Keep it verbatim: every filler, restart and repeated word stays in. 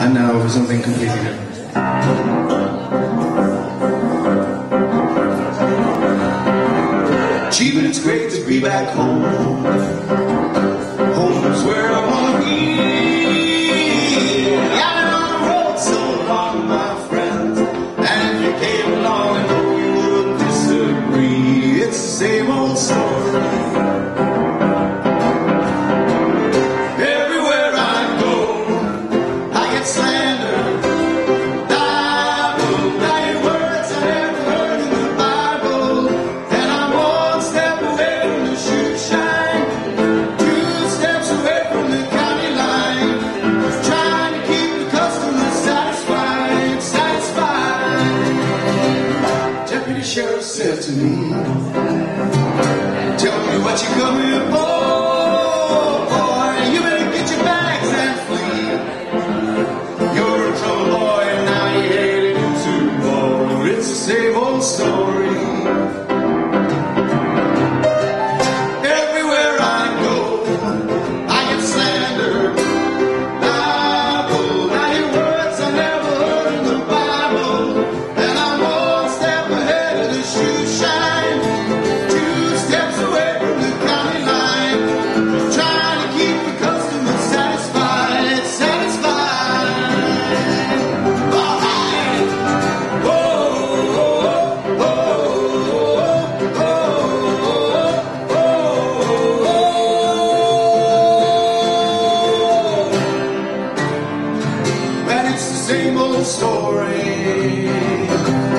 And now for something completely different. Gee, but it's great to be back home. Home's where I wanna be. I've been on the road so long, my friends, and if you came along, I know you wouldn't disagree. It's the same old story. Everywhere I go, I get slandered. Bible, night words I never heard in the Bible, and I'm one step away from the shoe shine, two steps away from the county line, trying to keep the customer satisfied, satisfied. Deputy Sheriff said to me, tell me what you come here for. Boy, you better get your bags and flee. You're a trouble boy and now you're headed into war. It's the same old story. Everywhere I go, I get slandered. Bible, ninety words I never heard in the Bible, and I'm one step ahead of the shoe shine, two steps away from the county line, trying to keep the customer satisfied, satisfied. All right. Whoa, whoa, whoa, whoa, whoa. And it's the same old story.